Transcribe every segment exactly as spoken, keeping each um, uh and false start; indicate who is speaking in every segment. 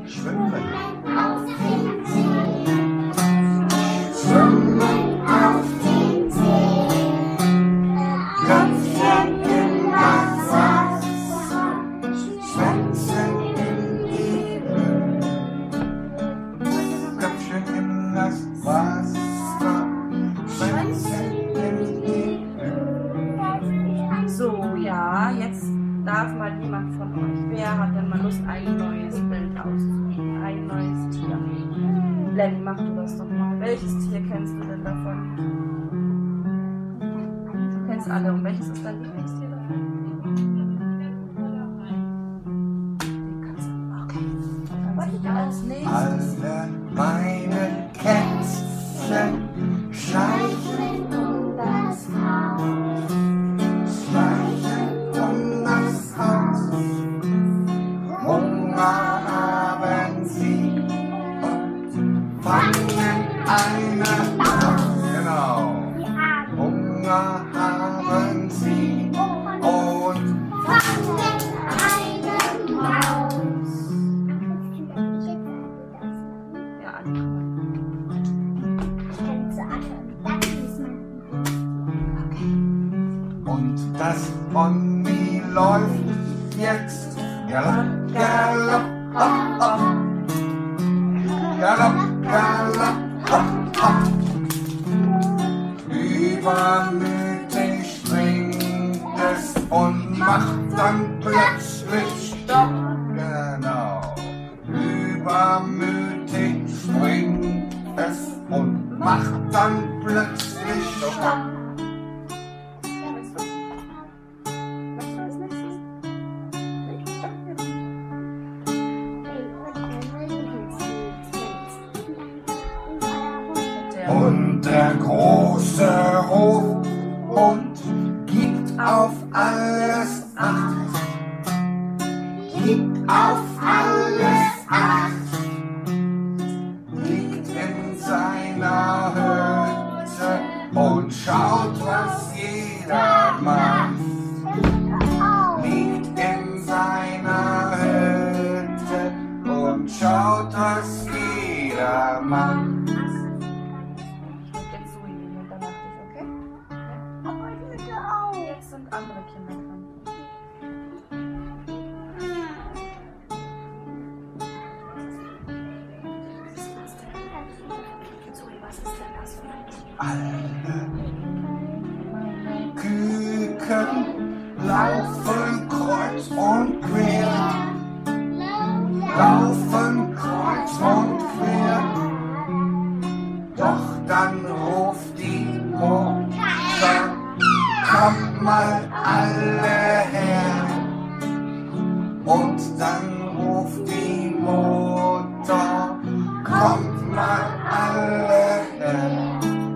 Speaker 1: schwimmen auf den See, schwimmen auf den See, Köpfchen in das Wasser, Schwänzen in die Höhe, Köpfchen in das Wasser, Schwänzen in die Höhe.
Speaker 2: So, ja, jetzt darf mal jemand von euch, wer hat denn mal Lust, ein neues Bild auszusuchen? Ein neues Tier. Lenny, mach du das doch mal. Welches Tier kennst du denn davon? Du kennst alle. Und welches ist dein Lieblingstier davon? Die Katze. Okay. Was ist als nächstes?
Speaker 1: Alle meine Kätzchen schleichen um das Haus, schleichen um das Haus. Hunger haben sie und fangen eine Maus. Genau. Hunger haben sie und fangen eine Maus.
Speaker 2: Ja, Anni,
Speaker 1: Und das Pony läuft jetzt Galopp, Galopp, hopp, hopp. Galopp, Galopp, hopp, hopp. Übermütig springt es und macht dann plötzlich Stopp. Genau. Übermütig springt es und macht dann plötzlich Stopp. Und der große Hofhund gibt auf alles Acht, gibt auf alles Acht, liegt in seiner Hütte und schaut, was jeder macht, liegt in seiner Hütte und schaut, was jeder macht.
Speaker 2: Jetzt sind andere Kinder dran. Was ist denn das für ein Tier?
Speaker 1: Alle Küken laufen kreuz und quer, laufen kreuz und quer, doch dann ruft die Mutter, kommt mal alle her. Und dann ruft die Mutter, kommt mal alle her.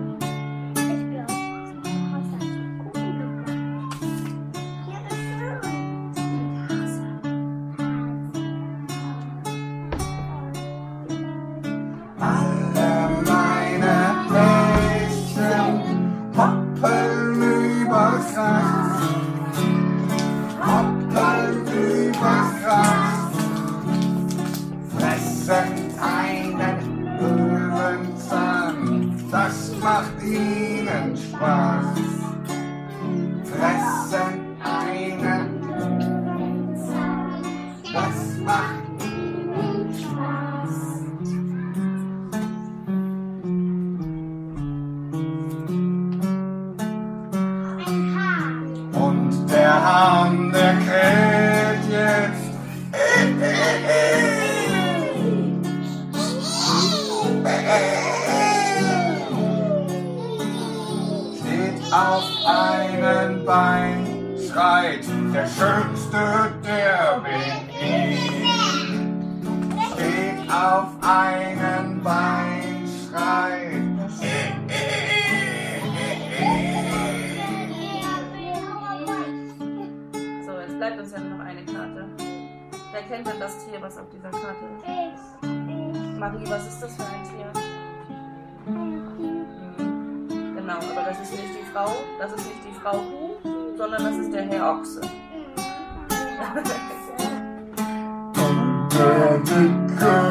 Speaker 1: Alle meine Häschen hoppeln übers Gras, hoppeln übers Gras, fressen einen Löwenzahn, das macht ihnen Spaß. Fressen einen Löwenzahn, das macht ihnen Spaß. Und der Hahn, der kräht jetzt. Steht auf einem Bein, schreit, der Schönste, der bin ich. Steht auf einem Bein, schreit.
Speaker 2: So, jetzt bleibt uns ja nur noch eine Karte. Wer kennt denn das Tier, was auf dieser Karte ist? Marie, was ist das für ein Tier? Hm. Genau, aber das ist nicht die Frau, das ist nicht die Frau Kuh, sondern das ist der Herr Ochse.
Speaker 1: Und der dicke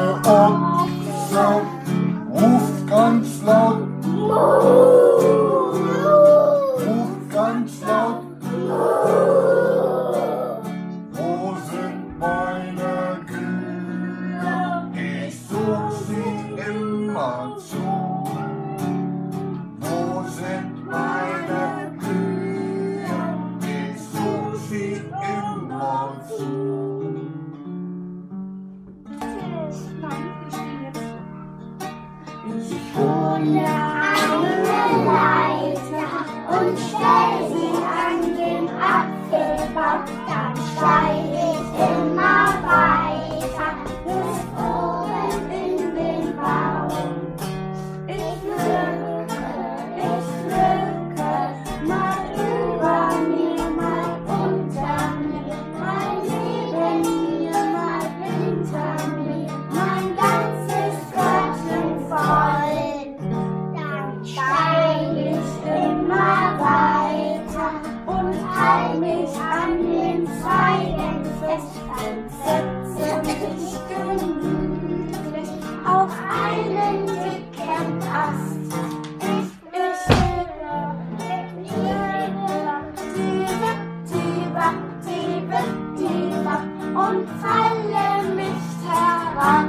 Speaker 3: hole eine Leiter und stell sie an den Apfelbaum, dann steig ich immer weiter bis oben in den Baum. Ich lücke, ich lücke, mal über mir, mal unter mir, mal neben mir, mal hinter mir, mein ganzes Körbchen voll. Dann steig ich immer weiter und halt mich an den Zweigen fest, dann setze mich gemütlich auf einen dicken Ast. Ich, ich lebe, ich lebe, diebe, diebe, diebe, diebe und falle nicht herab.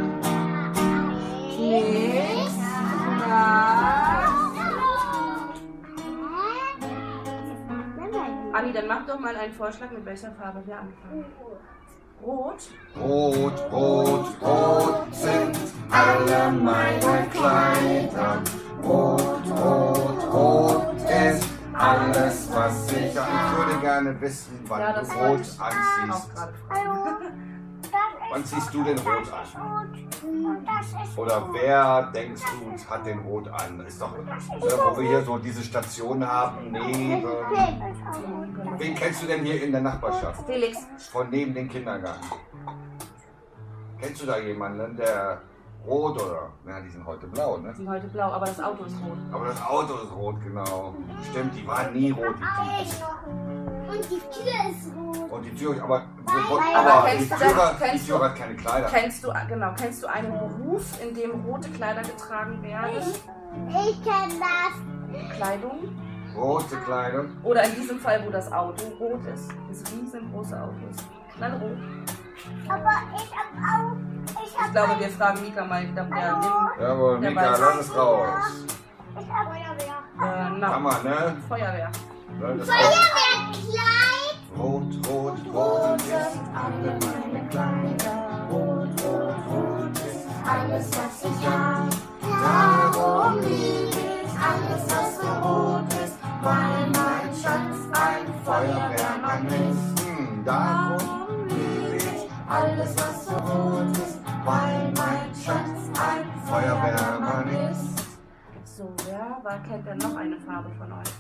Speaker 2: Nix. Ja. Anni, dann mach doch mal einen Vorschlag, mit welcher Farbe wir anfangen. Rot?
Speaker 1: Rot, rot, rot sind alle meine Kleider. Rot, rot, rot ist alles, was ich habe. Ich würde gerne wissen, wann
Speaker 2: Ja,
Speaker 1: du
Speaker 2: das
Speaker 1: rot
Speaker 2: wollte ich
Speaker 1: anziehst.
Speaker 2: auch gerade fragen.
Speaker 1: Wann ziehst du den rot an?
Speaker 3: Das ist
Speaker 1: Oder wer, denkst du, hat den rot an? Ist doch, wo wir hier so diese Station haben, neben. Wen kennst du denn hier in der Nachbarschaft?
Speaker 2: Felix.
Speaker 1: Von neben dem Kindergarten. Kennst du da jemanden, der rot oder? Na, die sind heute blau, ne?
Speaker 2: Die sind heute blau, aber das Auto ist rot.
Speaker 1: Aber das Auto ist rot, genau. Stimmt, die waren nie rot, die Kinder.
Speaker 3: und die Tür ist rot.
Speaker 1: Und die Tür, aber,
Speaker 2: Aber
Speaker 1: aber die
Speaker 2: kennst du
Speaker 1: Tür,
Speaker 2: das-
Speaker 1: die
Speaker 2: kennst
Speaker 1: Tür
Speaker 2: du-
Speaker 1: hat keine Kleider.
Speaker 2: Kennst du, genau, kennst du einen Beruf, in dem rote Kleider getragen werden?
Speaker 3: Ich kenne das.
Speaker 2: Kleidung?
Speaker 1: Rote Kleidung.
Speaker 2: Oder in diesem Fall, wo das Auto rot ist. Das riesengroße Auto ist. Knallrot.
Speaker 3: Aber ich hab auch. Ich hab
Speaker 2: Ich glaube, wir fragen Mika mal, ich glaube, der nimmt
Speaker 1: Jawohl,
Speaker 2: Der
Speaker 1: Mika,
Speaker 2: weiß.
Speaker 1: lass es raus.
Speaker 3: Ich hab Feuerwehr.
Speaker 2: äh, na,
Speaker 1: Hammer, ne?
Speaker 2: Feuerwehr.
Speaker 1: Ne, das
Speaker 3: Feuerwehrkleid.
Speaker 1: Rot, rot, rot ist alle meine Kleider. Rot, rot, rot ist alles, was ich hab. Darum lieb ich alles, was so rot ist, weil mein Schatz ein Feuerwehrmann ist. Hm, darum lieb ich alles, was so rot ist, weil mein Schatz ein Feuerwehrmann ist.
Speaker 2: So, wer war, kennt denn noch eine Farbe von euch?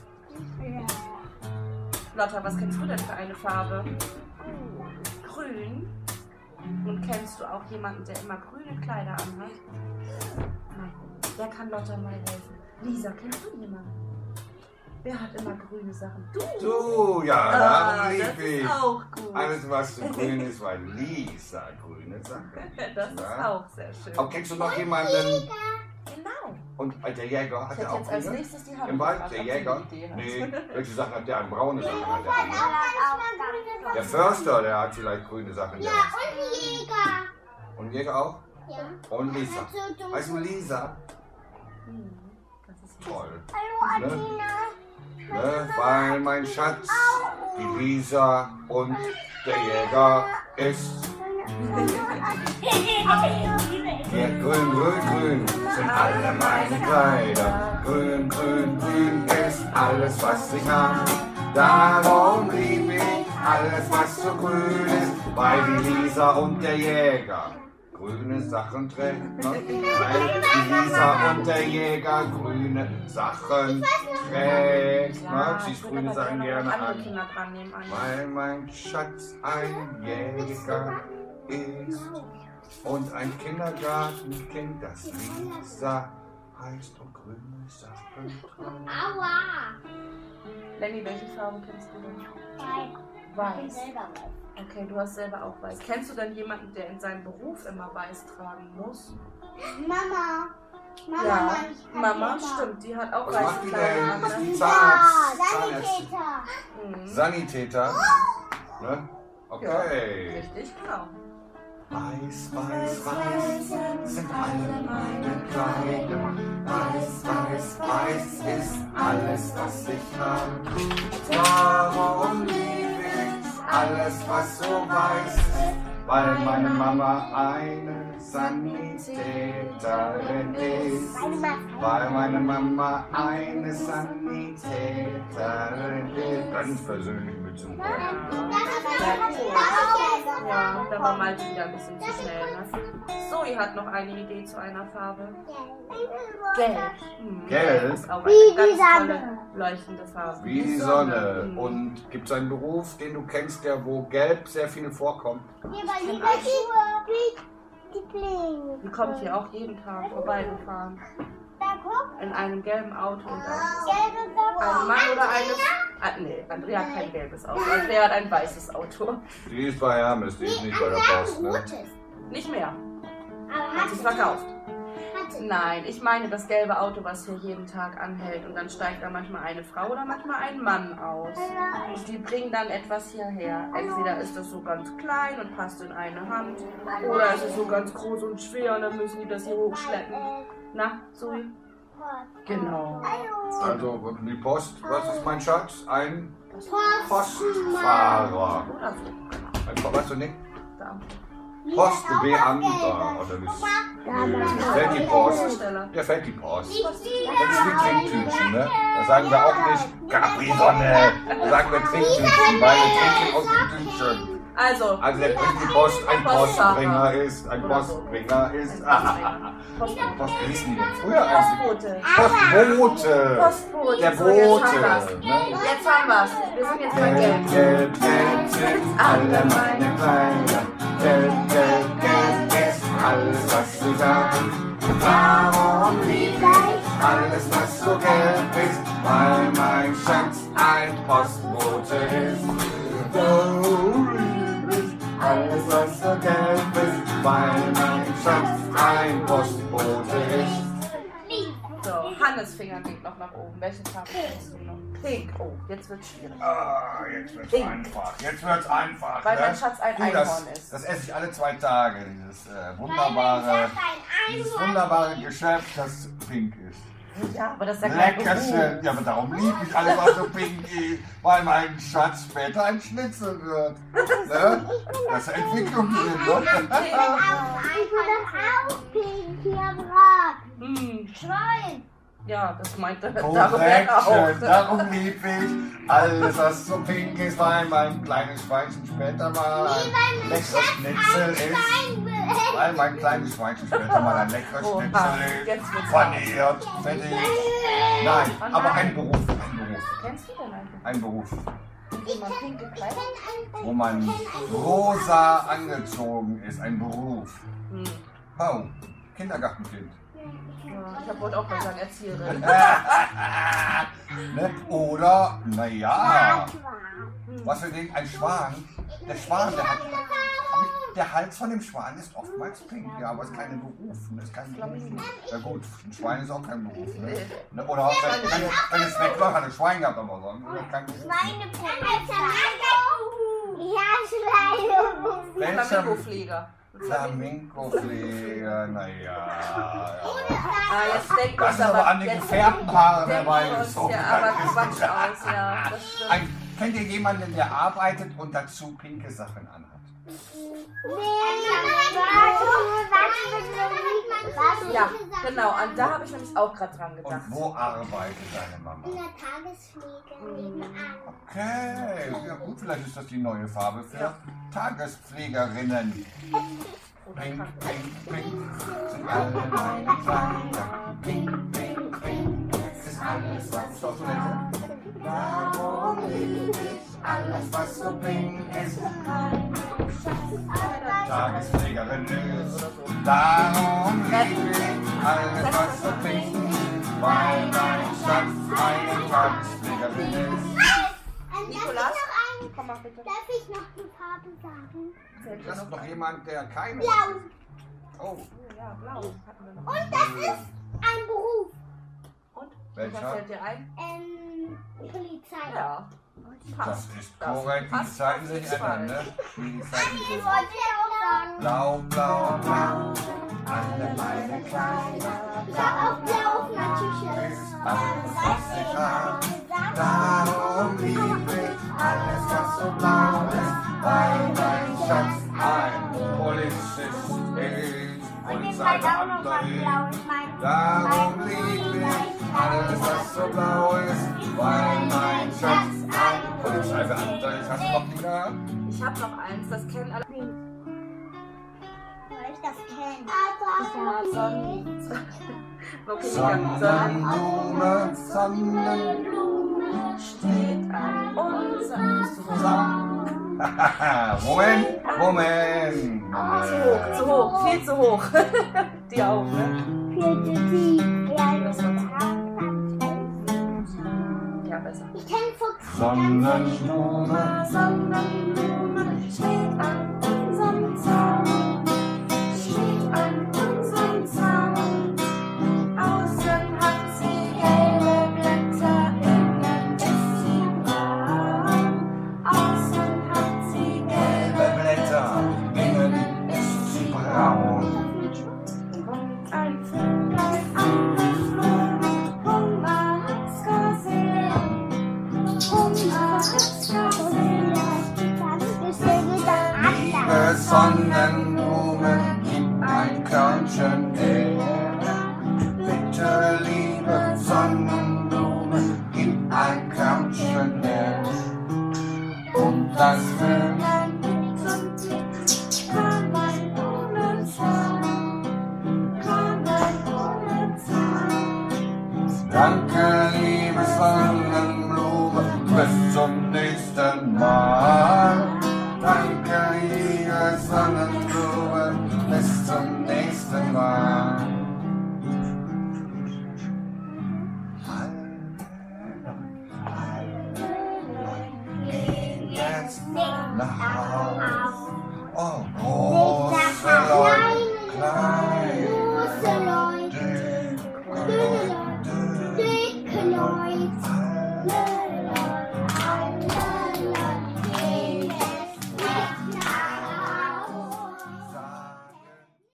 Speaker 2: Lotta, was kennst du denn für eine Farbe? Grün. Und kennst du auch jemanden, der immer grüne Kleider anhat? Nein. Wer kann Lotta mal helfen? Lisa, kennst du jemanden? Wer hat immer grüne Sachen? Du!
Speaker 1: Du, ja,
Speaker 2: Ah,
Speaker 1: darum
Speaker 2: das
Speaker 1: lieb ich.
Speaker 2: ist auch gut.
Speaker 1: Alles, was so grün ist, weil Lisa grüne Sachen.
Speaker 2: Das ist
Speaker 1: Ja.
Speaker 2: auch sehr schön.
Speaker 1: Aber kennst du noch jemanden?
Speaker 2: Genau.
Speaker 1: Und äh, der Jäger hat
Speaker 2: Ich
Speaker 1: er
Speaker 2: hätte
Speaker 1: auch
Speaker 2: jetzt als
Speaker 1: grüne?
Speaker 2: nächstes die Hand
Speaker 1: Im Wald,
Speaker 2: gefragt,
Speaker 1: der
Speaker 2: ob sie
Speaker 1: Jäger?
Speaker 2: eine Idee hat.
Speaker 1: Nee, welche Sachen hat der an? Braune Sachen hat der
Speaker 3: Auch
Speaker 1: an.
Speaker 3: manchmal grüne
Speaker 1: Der Förster, der hat vielleicht grüne Sachen.
Speaker 3: Ja,
Speaker 1: Der.
Speaker 3: und Jäger.
Speaker 1: Und Jäger auch?
Speaker 3: Ja.
Speaker 1: Und Lisa.
Speaker 3: Also, du-
Speaker 1: Weißt du, Lisa?
Speaker 2: Hm, das ist
Speaker 1: Toll.
Speaker 3: Hallo,
Speaker 1: Ne?
Speaker 3: Adina.
Speaker 1: Ne? Weil mein Schatz, die Lisa und der Jäger ist. Ja, grün, grün, grün sind alle meine Kleider. Grün, grün, grün ist alles, was ich hab. Darum lieb ich alles, was so grün ist, weil die Lisa und der Jäger grüne Sachen trägt. Ne? Weil die Lisa und der Jäger grüne Sachen trägt. Ne? Ziehst
Speaker 2: ich würde
Speaker 1: grüne
Speaker 2: aber
Speaker 1: Sachen
Speaker 2: gerne noch
Speaker 1: gerne
Speaker 2: andere
Speaker 1: an.
Speaker 2: Kinder dran nehmen. Anja.
Speaker 1: Weil mein Schatz ein Jäger ist und ein Kindergartenkind, das Lisa heißt und grüne Sachen trägt.
Speaker 3: Aua.
Speaker 2: Lenny, welche Farben kennst du denn?
Speaker 3: Nein.
Speaker 2: Weiß. Okay, du hast selber auch weiß. Kennst du denn jemanden, der in seinem Beruf immer weiß tragen muss?
Speaker 3: Mama. Mama,
Speaker 2: Ja,
Speaker 3: Mann, ich kann
Speaker 2: Mama,
Speaker 3: Mama.
Speaker 2: stimmt, die hat auch
Speaker 1: Was
Speaker 2: weiße
Speaker 1: macht die
Speaker 2: Kleider
Speaker 1: denn?
Speaker 2: an.
Speaker 1: Ist die
Speaker 2: Ne?
Speaker 1: Zahnarzt?
Speaker 3: Ja,
Speaker 1: Zahnärztin.
Speaker 3: Sanitäter.
Speaker 2: Mhm.
Speaker 1: Sanitäter. Ne? Okay.
Speaker 2: Richtig, genau.
Speaker 1: Weiß, weiß, weiß sind alle meine Kleider. Weiß, weiß, weiß ist alles, was ich hab. Darum lieb ich alles, was so weiß ist, weil meine Mama eine Sanitäterin ist. Weil meine Mama eine Sanitäterin ist. Ganz persönlich mit zum Wort.
Speaker 2: Ja, da war Malte wieder ein bisschen zu schnell. Ne? Zoe hat noch eine Idee zu einer Farbe. Gelb. Hm,
Speaker 1: Gelb?
Speaker 2: Ist auch eine ganz tolle, leuchtende Farbe.
Speaker 1: Wie die Sonne.
Speaker 2: Hm.
Speaker 1: Und gibt es einen Beruf, den du kennst, der wo Gelb sehr viel vorkommt?
Speaker 2: Die kommt hier auch jeden Tag vorbeigefahren. In einem gelben Auto. Und ein Mann oder eine... Ah, nee, Andrea hat kein gelbes Auto. Andrea hat ein weißes Auto.
Speaker 1: Die ist bei Hermes, die ist nicht bei der Post. Ne?
Speaker 2: Nicht mehr. Hat sich verkauft. Nein, ich meine das gelbe Auto, was hier jeden Tag anhält. Und dann steigt da manchmal eine Frau oder manchmal ein Mann aus. Und die bringen dann etwas hierher. Entweder ist das so ganz klein und passt in eine Hand. Oder es ist so ganz groß und schwer und dann müssen die das hier hochschleppen. Na, Zoe? Genau.
Speaker 1: Also die Post, was ist mein Schatz? Ein Postfahrer.
Speaker 2: Oder so.
Speaker 1: Ein, was du nicht?
Speaker 2: Da.
Speaker 1: Postbeamter oder wie? Fällt die Post? Ja, fällt die Post. Das ist wie Trinktüten, ne? Da sagen wir auch nicht Capri-Sonne. Da sagen wir Trinktüten, weil wir trinken aus dem Tütchen.
Speaker 2: Also,
Speaker 1: Also der bringt die Post, ein Postbringer ist, ein Postbringer ist. Post, wie hießen die denn früher eigentlich?
Speaker 2: Postbote.
Speaker 1: Postbote.
Speaker 2: Postbote.
Speaker 1: Der
Speaker 2: So, jetzt
Speaker 1: Bote.
Speaker 2: haben wir's.
Speaker 1: Ne?
Speaker 2: Jetzt haben wir's. Wir sind jetzt bei
Speaker 1: Gelb,
Speaker 2: Gelb.
Speaker 1: gelb, gelb sind alle meine Kleider. Gelb, gelb, gelb ist alles, was ich hab. Darum lieb ich alles, was so gelb ist, weil mein Schatz ein Postbote ist. Darum lieb ich alles, was so gelb ist, weil mein Schatz ein Postbote ist.
Speaker 2: So, Hannes Finger geht noch nach oben. Welche Farbe kennst du noch? Pink. Oh, jetzt wird's schwierig.
Speaker 1: Ah, jetzt wird's
Speaker 2: Pink.
Speaker 1: einfach. Jetzt wird's einfach.
Speaker 2: Weil
Speaker 1: ne?
Speaker 2: mein Schatz ein
Speaker 1: Du,
Speaker 2: Einhorn
Speaker 1: das,
Speaker 2: ist.
Speaker 1: Das esse ich alle zwei Tage. Dieses äh, wunderbare, dieses wunderbare Geschöpf, das pink ist.
Speaker 2: Ja, aber das ist ja kein
Speaker 1: Leckerchen.
Speaker 2: Beruf.
Speaker 1: Ja, aber darum liebe ich alles, was so pink ist, weil mein Schatz später ein Schnitzel wird. Ne? Das ist Entwicklung drin, ne?
Speaker 2: Hm.
Speaker 3: Schwein.
Speaker 2: Ja, das meinte darum
Speaker 1: Korrekt,
Speaker 2: auch.
Speaker 1: darum liebe ich alles, was so pink ist, weil mein kleines Schweinchen später mal ein leckeres Schnitzel ist. Weil mein kleines Schweinchen später mal ein leckeres
Speaker 2: Oha,
Speaker 1: Schnitzel
Speaker 2: jetzt
Speaker 1: ist.
Speaker 2: wird's
Speaker 1: Paniert, fertig. Nein,
Speaker 2: Oh
Speaker 1: aber
Speaker 2: nein.
Speaker 1: ein Beruf, ein Beruf,
Speaker 2: Kennst du denn eigentlich?
Speaker 1: ein Beruf,
Speaker 2: Wie man pink gekleidet?
Speaker 1: wo man rosa angezogen ist, ein Beruf.
Speaker 2: Hm.
Speaker 1: Oh, Kindergartenkind.
Speaker 2: Ja, ich hab wohl auch mal sagen Erzieherin.
Speaker 1: Ne? Oder, naja, was wir denken, ein Schwan. Der Schwan, der hat, der Hals von dem Schwan ist oftmals pink, ja, aber ist kein Beruf, ne? Ist kein Beruf. Ja gut, ein Schwein ist auch kein Beruf, ne? Ne? Oder auch, wenn, wenn, wenn es wegläuft, hat ein Schwein gehabt, aber sonst ist das kein Beruf. Welcher
Speaker 2: Flamingo-Flieger.
Speaker 1: Flamingo-Pfleger, naja.
Speaker 2: Ah, jetzt denkt
Speaker 1: Das
Speaker 2: uns
Speaker 1: ist aber an den
Speaker 2: jetzt
Speaker 1: gefärbten Haaren
Speaker 2: denken wir uns
Speaker 1: herbeigezogen.
Speaker 2: ja aber Quatsch aus, ja. Das stimmt.
Speaker 1: Ein, kennt ihr jemanden, der arbeitet und dazu pinke Sachen anhat?
Speaker 2: Ja, genau. Und da habe ich nämlich auch gerade dran
Speaker 1: Und
Speaker 2: gedacht.
Speaker 1: wo arbeitet deine Mama?
Speaker 3: In der Tagespflege nebenan.
Speaker 1: Okay, ja gut, vielleicht ist das die neue Farbe für
Speaker 2: Ja.
Speaker 1: Tagespflegerinnen.
Speaker 2: Oder
Speaker 1: Pink,
Speaker 2: kann-
Speaker 1: pink, pink, sind alle meine Kleider. Pink, pink, pink, ist alles, was so Toilette. Darum liebe ich alles, was so pink ist. Tagespflegerin ist. Darum liebe ich alles, was so pink ist. Weil mein Schatz eine Tagespflegerin ist.
Speaker 2: Nikolas, komm mal bitte.
Speaker 3: Darf ich noch die Farbe sagen?
Speaker 2: Fällt dir
Speaker 1: Das ist
Speaker 2: noch
Speaker 1: noch
Speaker 2: ein?
Speaker 1: jemand, der keine.
Speaker 3: Blau.
Speaker 1: Oh,
Speaker 2: Oh, ja, blau. Hatten wir noch.
Speaker 3: Und das ist ein Beruf.
Speaker 2: Und?
Speaker 1: Welcher?
Speaker 2: Was fällt dir ein?
Speaker 3: Ähm, Polizei.
Speaker 2: Ja.
Speaker 1: das
Speaker 2: Passt.
Speaker 1: ist
Speaker 2: Das
Speaker 1: korrekt. Die
Speaker 2: passt
Speaker 1: Zeiten
Speaker 2: auf
Speaker 1: sich
Speaker 2: jeden Fall.
Speaker 1: ändern, ne? Die Zeiten
Speaker 3: Ich
Speaker 1: sich
Speaker 3: wollte ja auch sagen.
Speaker 1: Blau, blau, blau, alle meine Kleider.
Speaker 3: Sag auch blau auf mein T-Shirt.
Speaker 1: Ist alles, was ich hab. Darum liebe ich alles, was so blau ist, weil mein Schatz ein Polizist ist
Speaker 3: Und den
Speaker 1: Polizei
Speaker 3: bleibt auch noch was
Speaker 1: beamtet.
Speaker 3: Blaues. Mein,
Speaker 1: Darum liebe ich alles, was so blau ist, weil mein Schatz ein Polizeibeamter ist. Hast du noch die da?
Speaker 2: Ich habe noch eins, das kennen alle.
Speaker 3: weil ich das kenne.
Speaker 2: Ja, Sonnen. Okay,
Speaker 1: Sonnenblume, Sonnenblume
Speaker 2: steht an unserem
Speaker 1: zusammen. Moment, Moment,
Speaker 2: Zu hoch, zu hoch, viel zu hoch. Die auch, ne?
Speaker 3: Viel zu tief. Ja,
Speaker 2: Das war zu
Speaker 3: ich
Speaker 2: Ja, besser.
Speaker 3: kenne Fuchs.
Speaker 1: Sonnenblume,
Speaker 2: Sonnenblume steht an unserem Zaun. Steht an unserem Zaun. Außen hat sie gelbe Blätter, innen ist sie braun. Außen hat sie gelbe
Speaker 1: Blätter, innen ist sie braun.
Speaker 2: und ein Vöglein angeflogen. Hunger hat's gesehen. Hunger hat's gesehen.
Speaker 1: Liebe Sonnenblume, gib ein Körnchen Erde. Bitte, liebe Sonnenblume, gib ein Körnchen Erde. Und das Vöglein
Speaker 2: Kann man ohne Zaun, kann man ohne Zaun.
Speaker 1: Danke, liebe Sonnenblume, bis zum nächsten Mal. Danke, liebe Sonnenblume, bis zum nächsten Mal. Jetzt nach Haus. Oh, oh.